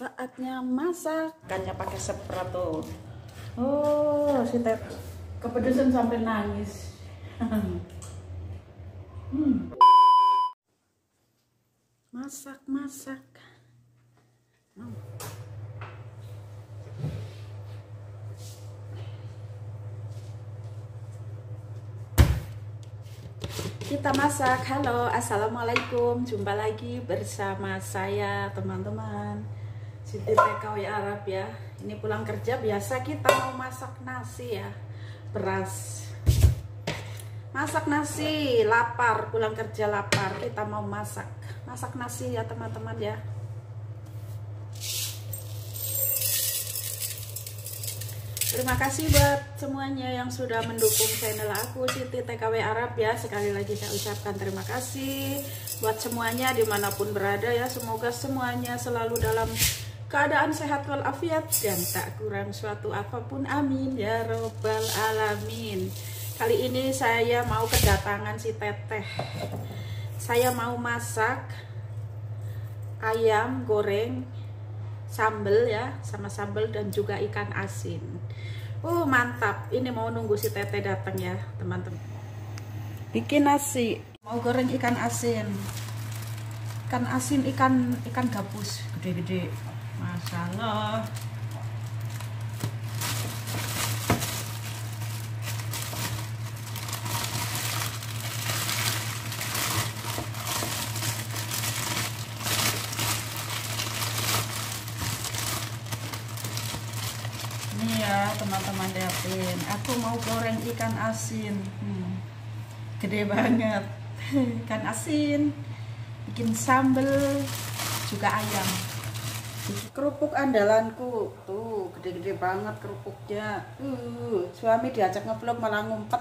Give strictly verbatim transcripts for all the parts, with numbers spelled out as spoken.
Saatnya masak, makannya pakai seperato. Oh, si Tet kepedesan sampai nangis. hmm. Masak, masak. Hmm. Kita masak. Halo, assalamualaikum. Jumpa lagi bersama saya, teman-teman. Siti T K W Arab ya. Ini pulang kerja biasa kita mau masak nasi ya, beras. Masak nasi, lapar, pulang kerja lapar, kita mau masak. Masak nasi ya teman-teman ya. Terima kasih buat semuanya yang sudah mendukung channel aku Siti T K W Arab ya. Sekali lagi saya ucapkan terima kasih buat semuanya dimanapun berada ya. Semoga semuanya selalu dalam keadaan sehat walafiat dan tak kurang suatu apapun, amin ya robbal alamin. Kali ini saya mau kedatangan si Teteh. Saya mau masak ayam goreng sambal ya, sama sambal dan juga ikan asin. Oh mantap, ini mau nunggu si Teteh datang ya teman-teman. Bikin nasi, mau goreng ikan asin. Ikan asin, ikan ikan gabus gede-gede. Masya Allah. Ini ya teman-teman lihatin, aku mau goreng ikan asin. hmm. Gede banget. Ikan asin, bikin sambal, juga ayam. Kerupuk andalanku tuh gede-gede banget kerupuknya. Uh, suami diajak ngevlog malah ngumpet.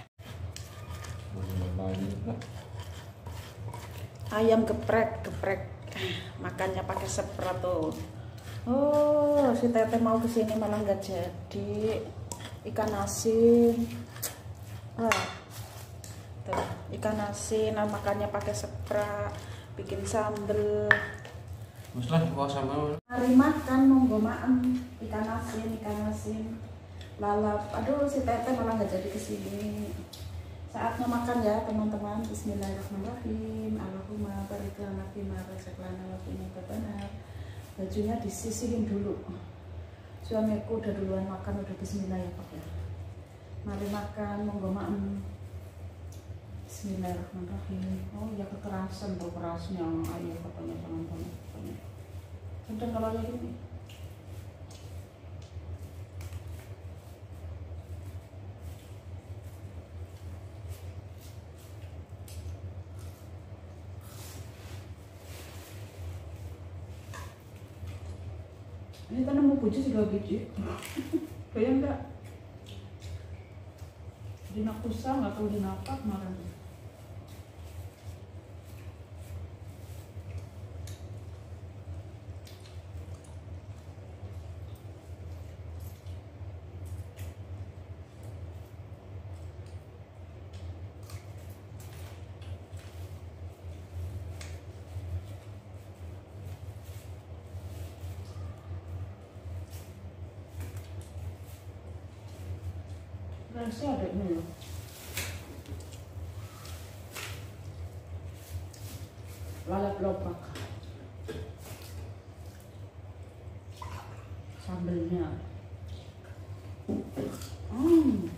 Ayam geprek, geprek. Makannya pakai seperato. Oh, si Teteh mau kesini malah nggak jadi. Ikan asin. Wah, tuh ikan asin, nah, makannya pakai sepra, bikin sambel. Muslah bawa sama. Mari makan, monggo maem. Ikan asin, ikan asin, lalap. Aduh, si Teteh malah nggak jadi kesini. Saatnya makan ya teman-teman. Bismillahirrahmanirrahim. Allahumma barik lana fima razaqtana wa qina adzabannar. Bajunya disisihin dulu. Suamiku udah duluan makan, udah bismillah ya Pak ya. Mari makan, monggo maem. Bismillahirrahmanirrahim. Oh ya kekerasan tuh kerasnya. Ayo katanya teman-teman. Udah kalau lagi nih. Ini kan nemu buju sudah biji. Bayang enggak? Dina kusang atau dina apa kemarin? Rasanya ada ini loh. Lalap lopak. Sambelnya. Hmm.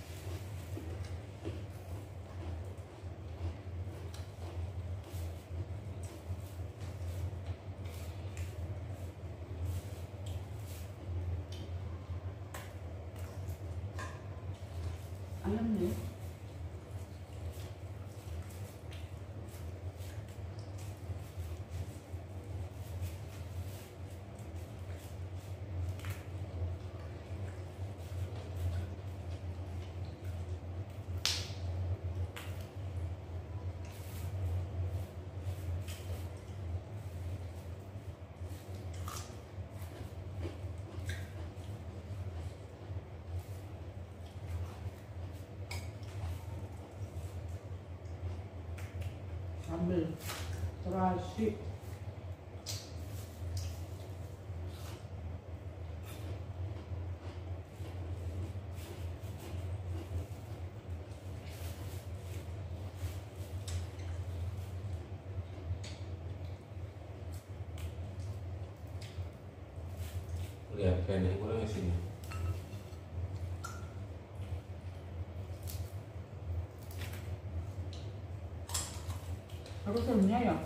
Ayamnya sambal terasi. Lihat kayaknya kurang sini. Aku sebenarnya ya.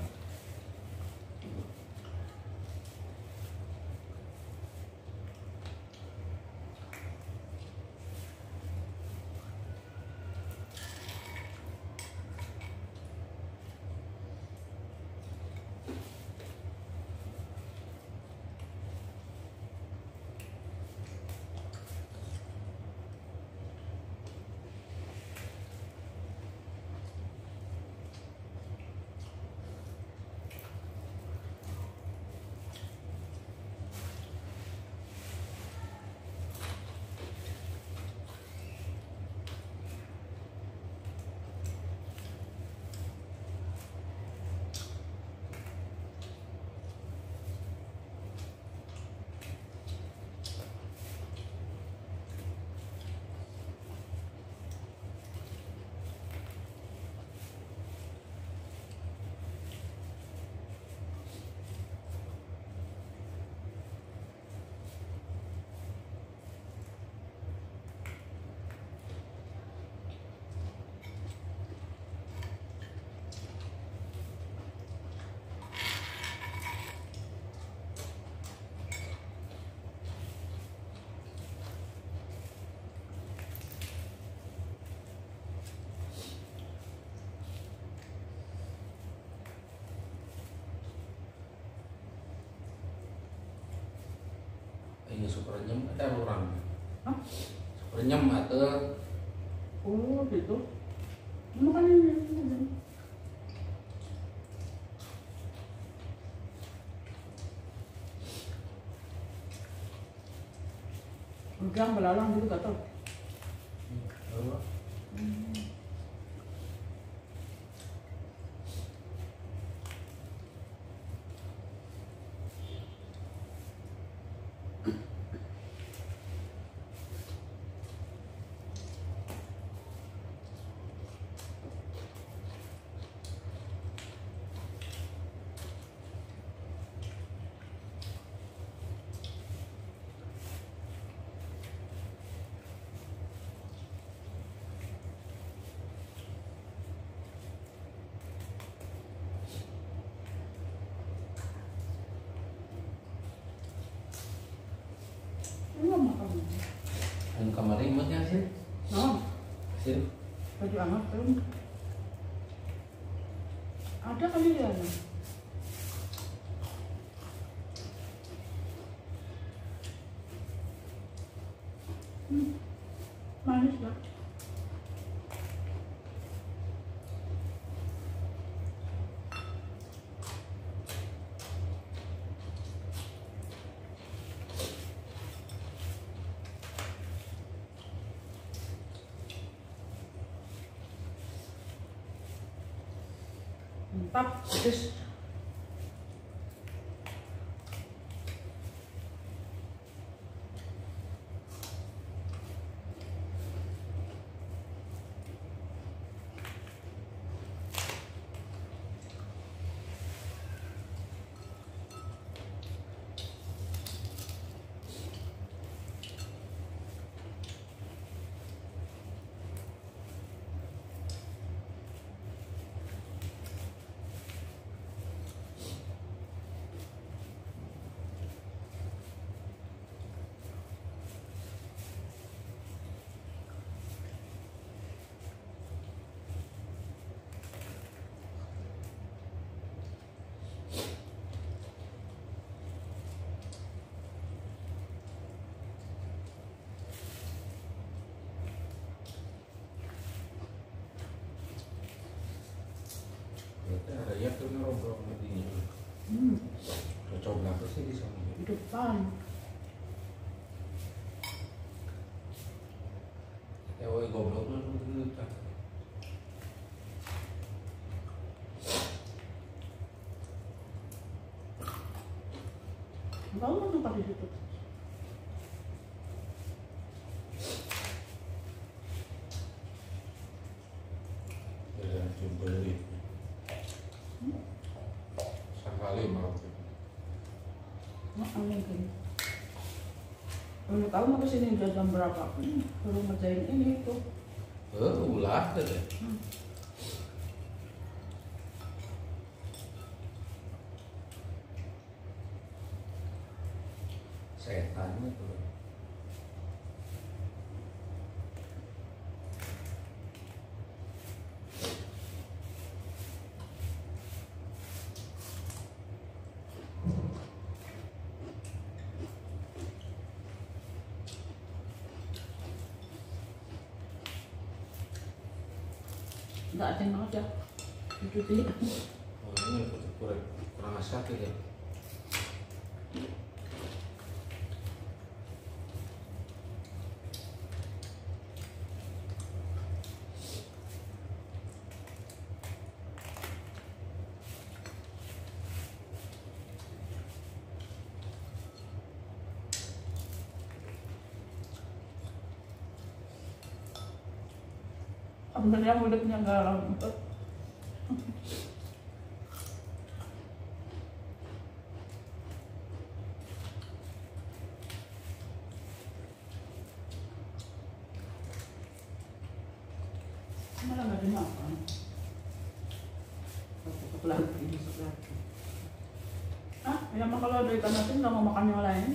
Ini super nyem ada orang. Hah? Super nyem atau Oh gitu. Makan ini. Udang belalang dulu gak tau. Hmm. Enggak makan. Yang kemarin imutnya sih. Oh, Sih. baju amat belum. Ada kali ya. Hmm, manis ya. Mantap, pedes. Ada ya tuh ngobrol sama dia. Hmm, Cocok apa sih di sana? di depan. Ya woi goblok lu dulu tak. Baru nampak di situ. Ya coba beli. Sekali mau. Mak angin kan. Kalau kamu mau kesini udah jam berapa? Hmm, baru ngerjain ini itu. Eh, ulah deh. Hmm. Setan itu. Enggak ada yang aja. Dicuci. Oh, ini kurang kurang sakit ya. Sebenarnya mulutnya garam. Malah nggak dimakan. Besok lagi, besok lagi. Ah, ya mah kalau ada ikan asin nggak mau makan yang lain.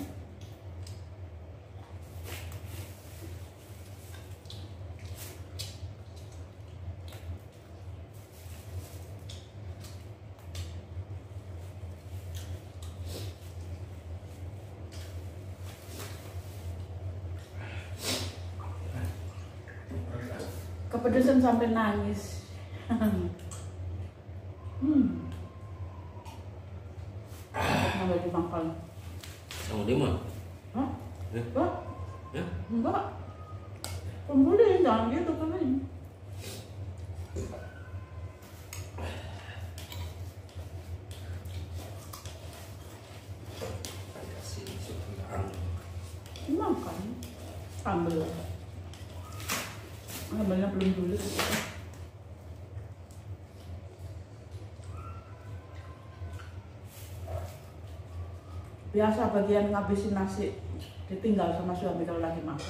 Kepedesan sampai nangis. hmm. Nggak dimakan. Sama dia mah? Hah? Ya? Enggak? Ya? Enggak. Pembuli jangan gitu kan ini. Kasih sekarang. Makan. Sambel. Sambalnya belum dulu. Biasa bagian ngabisin nasi ditinggal sama suami kalau lagi makan.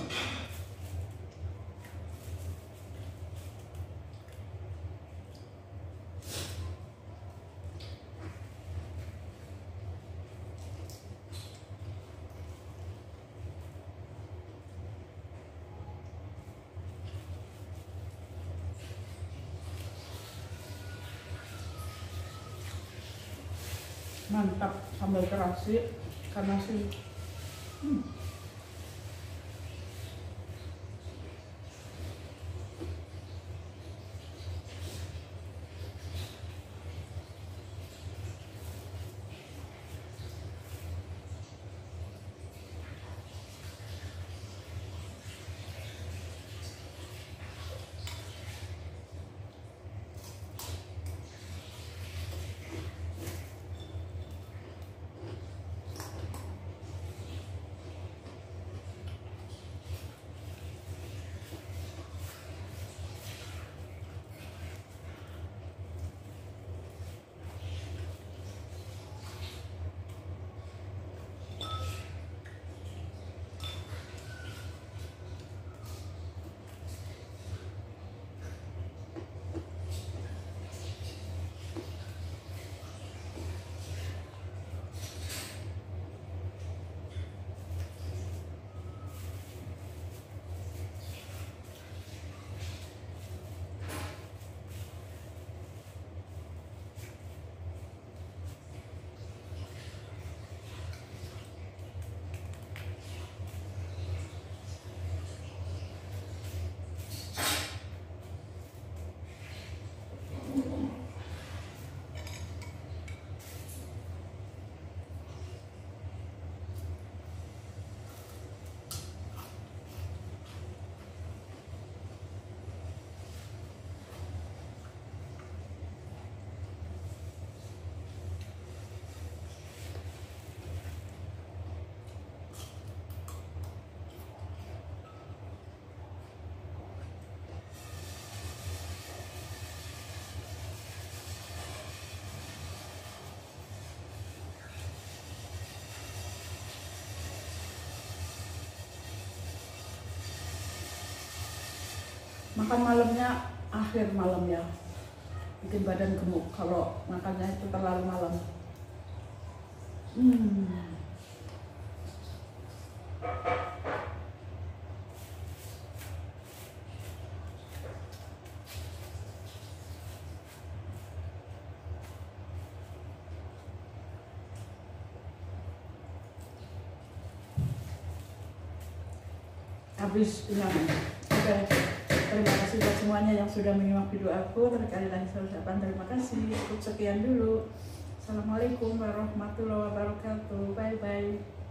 Mantap sambal terasi karena sih hmm. makan malamnya akhir malam ya, bikin badan gemuk kalau makannya itu terlalu malam. Hmm. Habis kenyang. Oke, terima kasih buat semuanya yang sudah menyimak video aku. Sekali lagi saya ucapkan terima kasih. Cukup sekian dulu. Assalamualaikum warahmatullahi wabarakatuh. Bye bye.